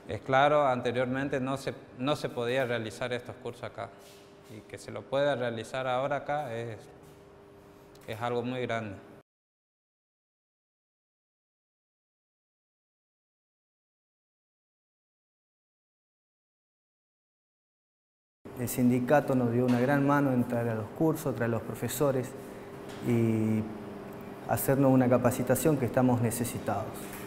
Es claro, anteriormente no se podía realizar estos cursos acá, y que se lo pueda realizar ahora acá es algo muy grande. El sindicato nos dio una gran mano en traer a los cursos, traer a los profesores y hacernos una capacitación que estamos necesitados.